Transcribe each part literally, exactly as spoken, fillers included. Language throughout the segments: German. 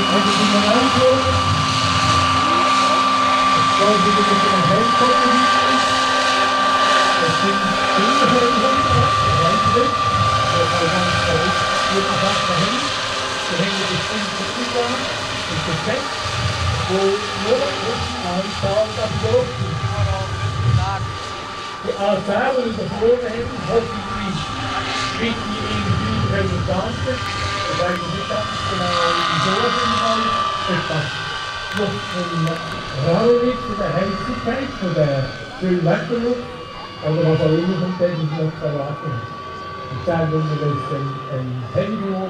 Also die Generalprobe, das soll wieder mit dem Helm kommen. Das sind Kinderhelme, das weiß ich nicht. Das war ganz verrückt, jeden Tag dahin. Die hängen bestimmte Über und Gesetz, wo nur ein Tag am Dorf ist. Die Altäre und der Vornehmen hoffentlich mit die irgendwie Resultate. Ich weiß nicht ganz genau, wieso es im Fall etwas noch von Raum ist, von der Helligkeit, von der schönen Wetterluft, oder was auch immer von dem ich noch erwarten. Ich sage immer, das ist ein, ein Hellwurf.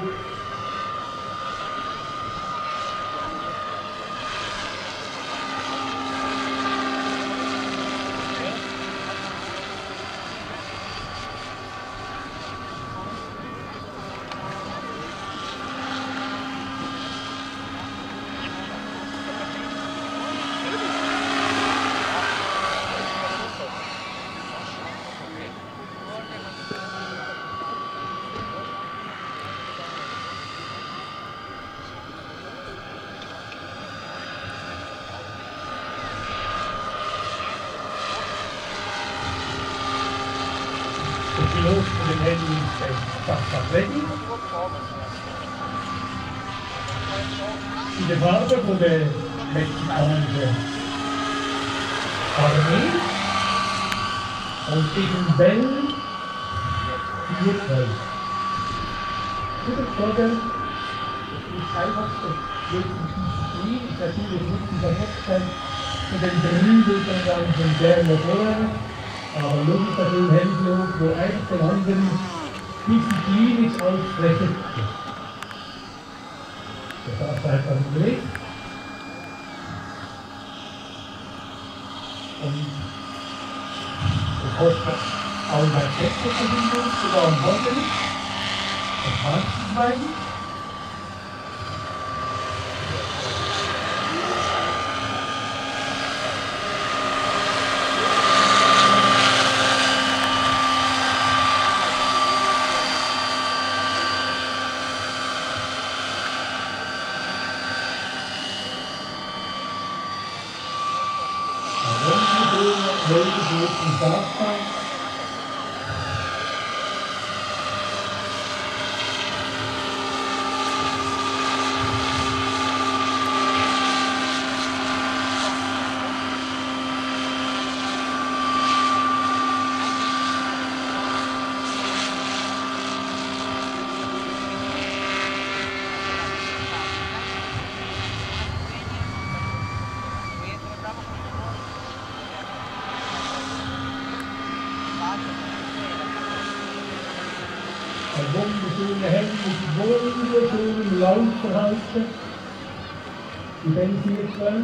Die Pilot von dem Handy ist fast ready. In der Farbe von der mexikanischen Armee und diesen Bällen vier zwölf. Dieser Flagge ist einfach das Disziplin, ist natürlich nicht dieser Hochzeit von den Berühmten von der vorher. Aber Lukas hat einen Hellflug, wo einfach den anderen disziplinisch aussprechen. Das darf einfach nicht. Und ich hoffe, auch bei Textverbindung, sogar am Morgen, das kann es sein. Welche guten Sachen? Ein wunderschöner Hemd mit wunderschönem Laufverhalten. Die Ben vier zwölf.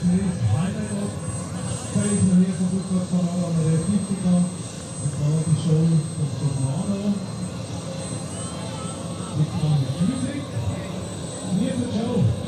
ist Highlight-Up. Zeigen wir hier vom Fußballkanal an der Kritika. Das war die Show von Tornado. Mit Musik. Hier ist die Show.